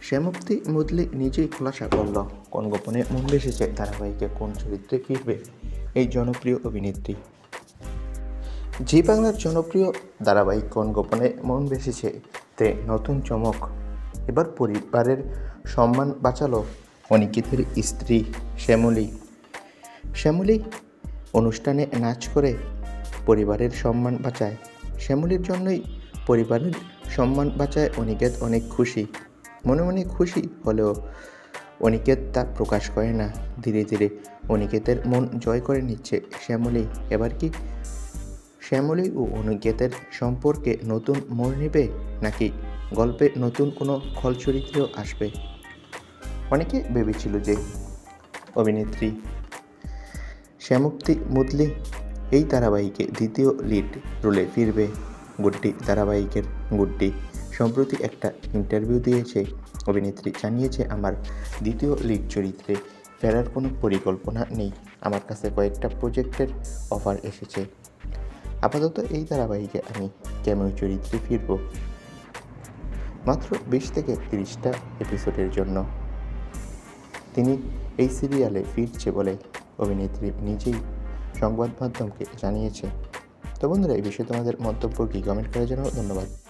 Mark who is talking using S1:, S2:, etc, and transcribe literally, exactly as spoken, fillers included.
S1: শ্যামপ্তি মুদলি নিজেই খোলাসা করল কোন গোপনে মন বেসেছে ধারাবাহিকে কোন চরিত্রে ফিরবে এই জনপ্রিয় অভিনেত্রী। জি বাংলার জনপ্রিয় ধারাবাহিক কোন গোপনে মন বেসেছে তে নতুন চমক। এবার পরিবারের সম্মান বাঁচালো অনিকেতের স্ত্রী শ্যামলী। শ্যামলী অনুষ্ঠানে নাচ করে পরিবারের সম্মান বাঁচায়। শ্যামলীর জন্যই পরিবারের সম্মান বাঁচায় অনিকেত অনেক খুশি। মনে মনে খুশি হলেও অনিকেত তা প্রকাশ করে না। ধীরে ধীরে অনিকেতের মন জয় করে নিচ্ছে শ্যামলী। এবার কি শ্যামলী ও অনিকেতের সম্পর্কে নতুন মোড় নেবে, নাকি গল্পে নতুন কোনো খল চরিত্র আসবে? অনেকে ভেবেছিল যে অভিনেত্রী শ্যামপ্তি মুদলি এই ধারাবাহিকে দ্বিতীয় লিড রোলে ফিরবে। গুড্ডি ধারাবাহিকের গুড্ডি সম্প্রতি একটা ইন্টারভিউ দিয়েছে। অভিনেত্রী জানিয়েছে, আমার দ্বিতীয় লিড চরিত্রে ফেরার কোনো পরিকল্পনা নেই। আমার কাছে কয়েকটা প্রজেক্টের অফার এসেছে। আপাতত এই ধারাবাহিকে আমি ক্যামিও চরিত্রে ফিরব, মাত্র বিশ থেকে তিরিশটা এপিসোডের জন্য। তিনি এই সিরিয়ালে ফিরছে বলে অভিনেত্রী নিজেই সংবাদ মাধ্যমকে জানিয়েছে। তো বন্ধুরা, এই বিষয়ে তোমাদের মন্তব্য কি কমেন্ট করে জানাও। ধন্যবাদ।